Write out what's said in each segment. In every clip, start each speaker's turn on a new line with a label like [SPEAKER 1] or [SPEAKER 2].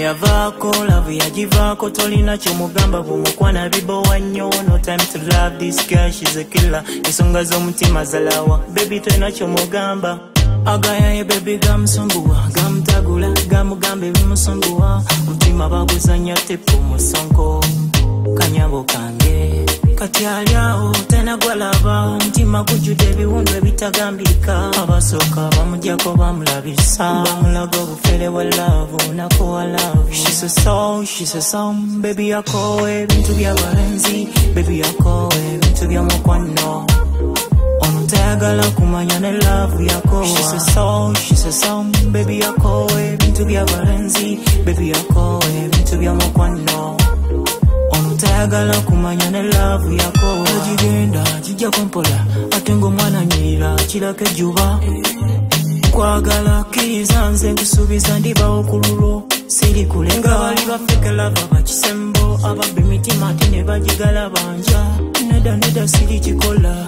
[SPEAKER 1] yavako, love yajivako, tolina chomugamba bumukwana bibowa nnyo. No time to love this girl, she's a killer. Ensonga z'omutima zalawa, baby tolina chomugamba. Agaya ye baby gamusumbuwa, gamutagula, gamugamba ebimusumbuwa. Omutima baguzanya tepu musonko, kanyabo kange. Kati alyawo tena gwalaba, omutima gujjudde ebiwundu ebitagambika. Abasooka bamugyako bamulabisa, bamulaga obufere bwa love, nako wa love. She's a soul, she's a soul, baby yako ebintu by'abalenzi, baby yako ebintu by'omukwano. Ontayagala kumanya ne love yako. She's a soul, she's a soul, baby yako ebintu by'abalenzi, baby yako ebintu by'omukwano. Ontayagala kumanya ne love yako. Ogigenda kijja kumpola, ate ng'omwana nyira kirako ejjuba. Nkwagala kkiriza nze nkusuubiza ndibawo ku lulwo, siri kulenga. Bali bafeke lava bakisembo, ababba emitima ate ne bagigala banja. Nedda nedda siri kikola,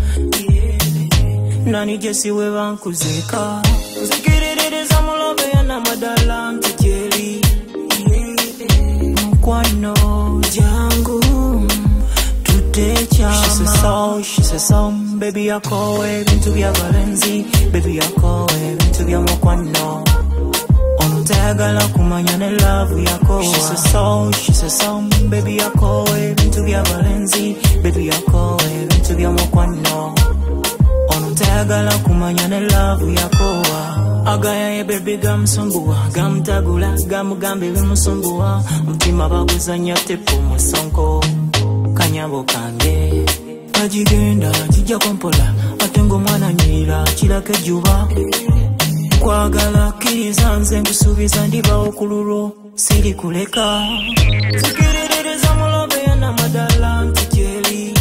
[SPEAKER 1] nani jesi we bankuzeeka. Nzikiririza mulobe y'anamadala mpijeri, mukwano jangu tutekyama. She's a soul, she's a soul, baby yako ebintu by'abalenzi, baby yako ebintu by'omukwano. Ontayagala kumanya ne love yako. She's a soul, she's a soul, baby yako ebintu by'abalenzi, baby yako ebintu by'omukwano. Ontayagala kumanya ne love yako. Agaya ye baby gamusumbuwa, gamutagula, gamugamba ebimusumbuwa. Omutima baguzanya tepu musonko, kanyabo kange. Kagigenda kijja kumpola, ate ng'omwana nyira kirako ejjuba. Nkwagala kkiriza nze nkusuubiza ndibawo ku lulwo, siri kuleka. Nzikiririza mulobe y'anamadala mpijeri,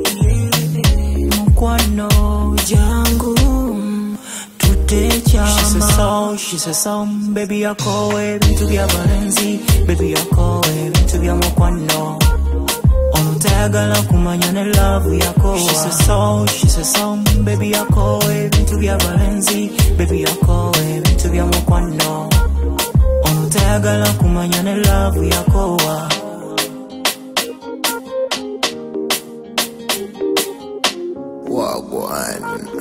[SPEAKER 1] mukwano jangu tutekyama. She's a soul, she's a soul, baby yako ebintu by'abalenzi, baby yako ebintu by'omukwano. Ontayagala kumanya ne love yako. She's a soul, she's a soul, baby yako ebintu by'abalenzi, baby yako ebintu by'omukwano. Ontayagala kumanya ne love yako.
[SPEAKER 2] Wagwan.